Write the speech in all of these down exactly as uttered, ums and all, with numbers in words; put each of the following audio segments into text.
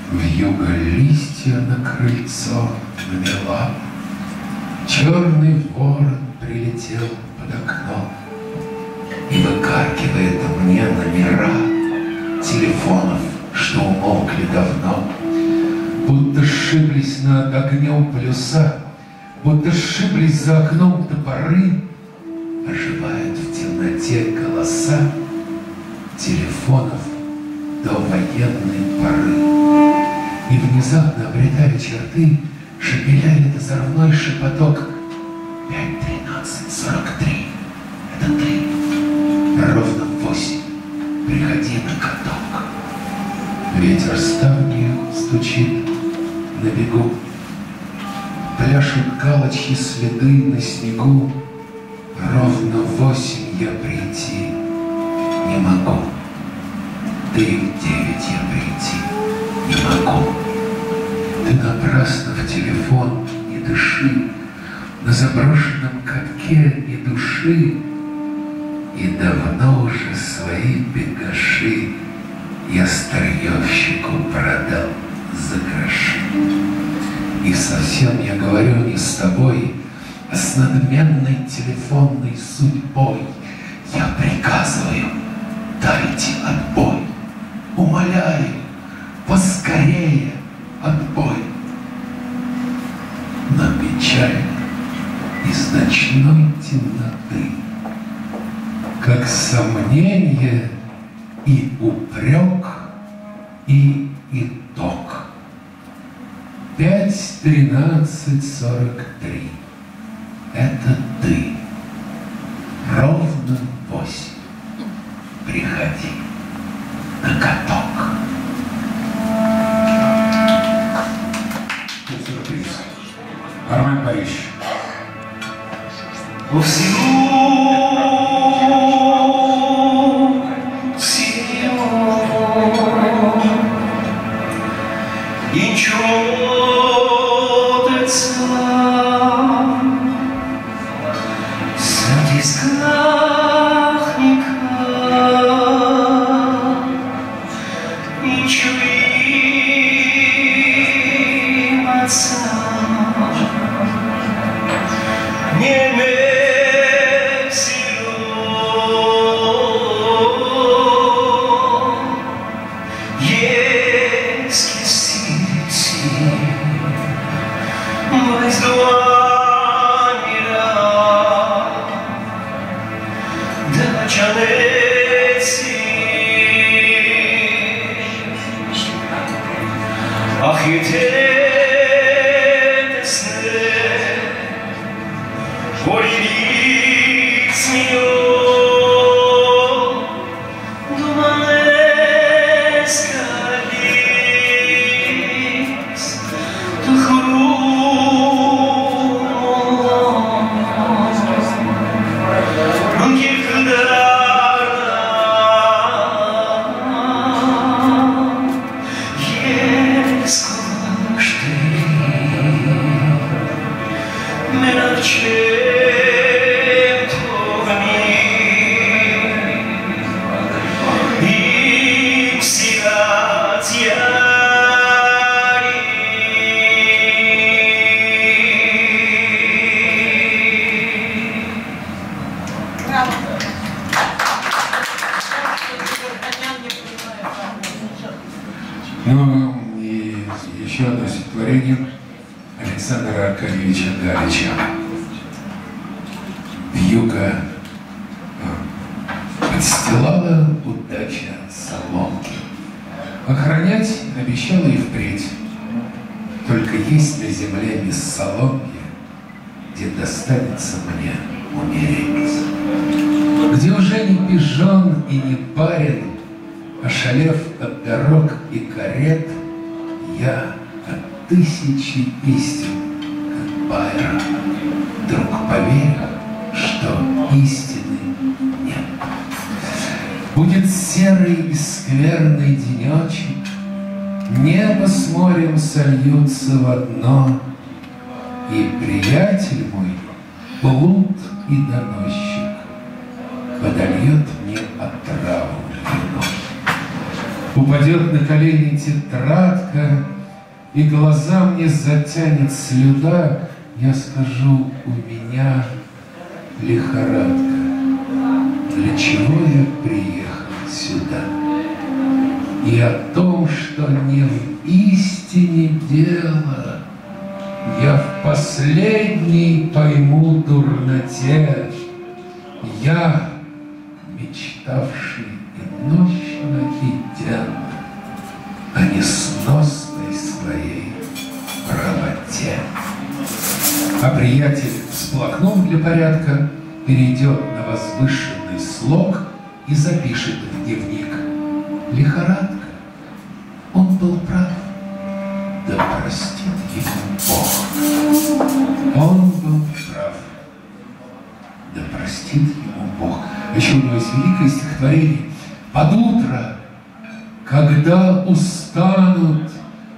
Вьюга листья на крыльцо намела, черный ворон прилетел под окно и выкаркивает мне номера телефонов, что умолкли давно, будто сшиблись над огнем полюса, будто сшиблись за окном топоры, оживают в темноте голоса телефонов до военной поры. И внезапно, обретая черты, шепеляет озорной шепоток: пять тринадцать сорок три, это ты, ровно в восемь, приходи на каток. Ветер ставни стучит на бегу, пляшут галочки следы на снегу. Ровно в восемь я прийти не могу, да и в девять я прийти не могу. Ты напрасно в телефон не дыши, на заброшенном катке ни души, и давно уже свои бегаши я старьевщику продал за гроши. И совсем я говорю не с тобой, а с надменной телефонной судьбой. Я приказываю, дайте отбой, умоляю, поскорее отбой. Но печально из ночной темноты, как сомнение и упрек, и итог. Пять тринадцать сорок три. Это ты. Ровно восемь. Приходи на каток. Сюрприз. Армен Париж. По всему и чудится среди скахника и чуим отца не Ну и еще одно стихотворение Александра Аркадьевича Галича. Вьюга подстилала удача соломки, охранять обещала и впредь. Только есть на земле без соломки, где достанется мне умереть. Где уже не пижон и не барин, ошалев от дорог и карет, я от тысячи истин, как Байрон, вдруг поверил, что истины нет. Будет серый и скверный денечек, небо с морем сольются в одно, и приятель мой, блуд и доносчик, подольет мне отраву вино. Упадет на колени тетрадка, и глаза мне затянет слюда, я скажу, у меня лихорадка. Для чего я приехал сюда? И о том, что не в истине дело, я в последней пойму дурноте. Я, мечтавший и ночно, и денно о несносной своей правоте. А приятель, всплакнув для порядка, перейдет на возвышенный слог и запишет в дневник: лихорадка, он был прав, да простит ему Бог. Он был прав, да простит ему Бог. Еще у него есть великое стихотворение: под утро, когда устанут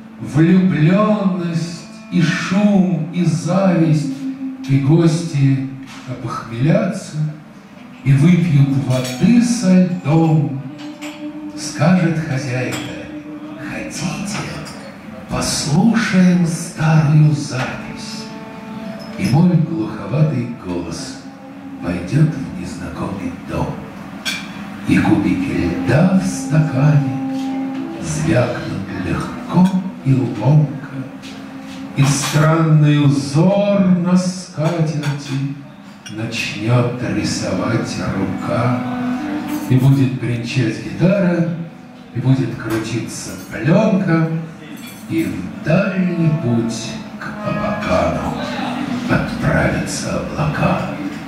влюбленность и шум, и зависть, и гости опохмелятся и выпьют воды со льдом, скажет хозяйка: хотите, послушаем старую запись. И мой глуховатый голос войдет в незнакомый дом, и кубики льда в стакане звякнут легко и ломко, и странный узор на скатерти начнет рисовать рука, и будет бренчать гитара, и будет крутиться пленка, и в дальний путь к Абакану отправятся облака.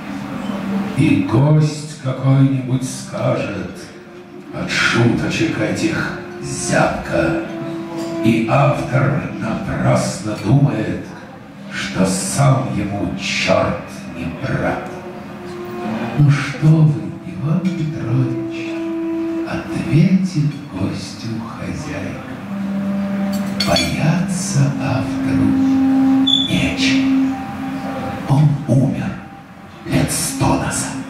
И гость какой-нибудь скажет от шуточек этих зябко, и автор напрасно думает, что сам ему черт не брат. Ну что вы, Иван Петрович, ответит гостю хозяйка: бояться автору нечего. Он умер лет сто назад.